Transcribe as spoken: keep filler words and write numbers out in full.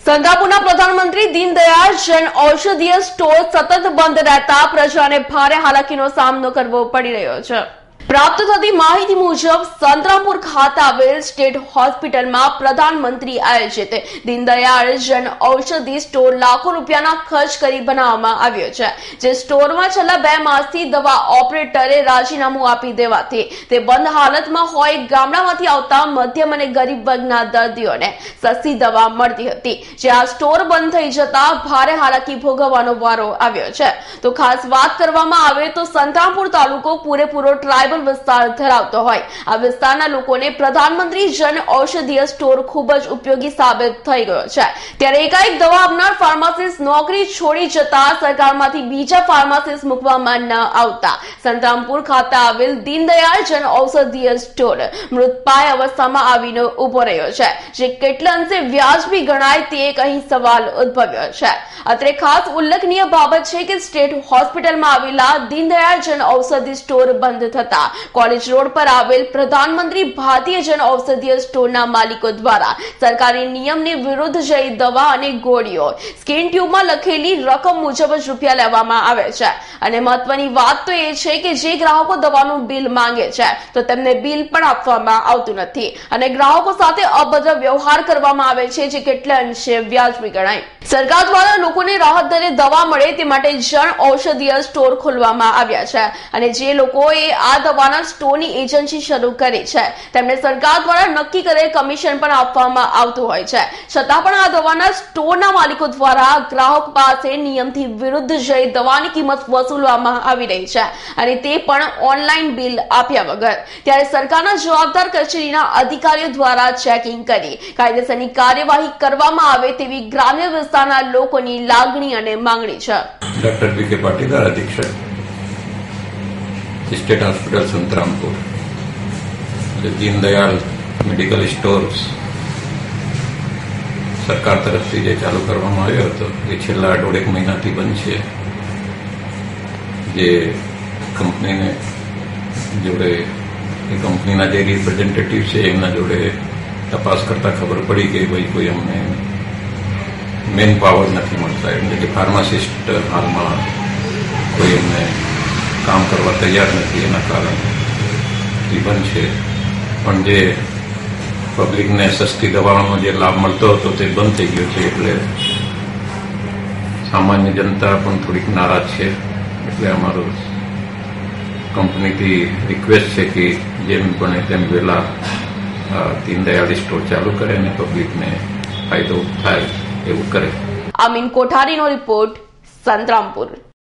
સંતરામપુરના પ્રધાનમંત્રી દીનદયાળ જન ઔષધીય સ્ટોર સતત બંધ રહેતા પ્રજાને ભારે હાલાકીનો સામનો કરવો પડી રહ્યો છે। પ્રાપ્ત થતી માહિતી મુજબ સંતરામપુર ખાતે આવેલ સ્ટેટ હોસ્પિટલમાં પ્રધાનમંત્રી આયોજિત દીનદયાળ જન ઔષધિ સ્ટોર લાખો રૂપિયાના ખર્ચ કરી બનાવવામાં આવ્યો છે, જે સ્ટોરમાં છેલ્લા બે માસથી દવા ઓપરેટરે રાજીનામું આપી દેવાથી તે બંધ હાલતમાં હોય ગામડામાંથી આવતા મધ્યમ અને ગરીબ વર્ગના દર્દીઓને સસ્તી દવા મળતી હતી, જે આ સ્ટોર બંધ થઈ જતા ભારે હાલાકી ભોગવવાનો વારો આવ્યો છે। તો ખાસ વાત કરવામાં આવે તો સંતરામપુર તાલુકો પૂરેપૂરો ટ્રાઇબલ વિસ્તાર ધરાવતો હોય આ વિસ્તારના લોકોને પ્રધાનમંત્રી જન ઔષધીય સ્ટોર ખૂબ જ ઉપયોગી સાબિત થઈ ગયો છે। ત્યારે એકાએક દવા આપનાર ફાર્માસિસ્ટ નોકરી છોડી જતા સરકારમાંથી બીજા ફાર્માસિસ્ટ મૂકવામાં ન આવતા સંતરામપુર ખાતે આવેલ દીનદયાળ જન ઔષધીય સ્ટોર મૃતપાય અવસ્થામાં આવીને ઉભો રહ્યો છે, જે કેટલા અંશે વ્યાજબી ગણાય તે એક અહીં સવાલ ઉદ્ભવ્યો છે। અત્રે ખાસ ઉલ્લેખનીય બાબત છે કે સ્ટેટ હોસ્પિટલમાં આવેલા દીનદયાળ જન ઔષધિ સ્ટોર બંધ થતા કોલેજ રોડ પર આવેલ પ્રધાનમંત્રી ભારતીય જન ઔષધીય સ્ટોરના માલિકો દ્વારા સરકારી નિયમની વિરુદ્ધ જઈ દવા અને ગોળીઓ સ્કિન ટ્યુબમાં લખેલી રકમ મુજબ જ રૂપિયા લેવામાં આવે છે। અને મહત્વની વાત તો એ છે કે જે ગ્રાહકો દવાનું બિલ માંગે છે તો તેમને બિલ પણ આપવામાં આવતું નથી અને ગ્રાહકો સાથે અભદ્ર વ્યવહાર કરવામાં આવે છે, જે કેટલા અંશે વ્યાજબી ગણાય। સરકાર દ્વારા લોકોને રાહત દરે દવા મળે તે માટે જન ઔષધીય સ્ટોર ખોલવામાં આવ્યા છે અને જે લોકોએ આ દવાના સ્ટોરની એજન્સી શરૂ કરી છે તેમને સરકાર દ્વારા નક્કી કરેલ કમિશન પણ આપવામાં આવતું હોય છે, છતાં પણ આ દવાના સ્ટોરના માલિકો દ્વારા ગ્રાહક પાસે નિયમથી વિરુદ્ધ જઈ દવાની કિંમત વસૂલવામાં આવી રહી છે અને તે પણ ઓનલાઈન બિલ આપ્યા વગર। ત્યારે સરકારના જવાબદાર કચેરીના અધિકારીઓ દ્વારા ચેકિંગ કરી કાયદેસરની કાર્યવાહી કરવામાં આવે તેવી ગ્રામ્ય વિસ્તારના લોકોની લાગણી અને માંગણી છે। ડોક્ટર બી કે પાટીદાર અધિક્ષક state hospital Santrampur Deendayal medical stores सरकार तरफથી જે ચાલુ કરવામાં આવ્યો હતો એ છેલ્લા દોઢેક મહિનાથી બંધ છે। જે કંપનીને જોડે એ કંપનીના જે રિપ્રેઝેન્ટેટિવ છે એમના જોડે તપાસ કરતા ખબર પડી કે ભાઈ કોઈ અમને મેન પાવર નથી મળતા, એટલે કે ફાર્માસિસ્ટ હાલમાં કોઈ અમને કામ કરવા તૈયાર નથી, એના કારણે બંધ છે। પણ જે પબ્લિકને સસ્તી દવાઓનો જે લાભ મળતો હતો તે બંધ થઈ ગયો છે, એટલે સામાન્ય જનતા પણ થોડીક નારાજ છે। એટલે અમારો કંપનીથી રિક્વેસ્ટ છે કે જેમ બને તેમ વહેલા દીનદયાળ સ્ટોર ચાલુ કરે અને પબ્લિકને ફાયદો થાય એવું કરે। અમીન કોઠારીનો રિપોર્ટ, સંતરામપુર।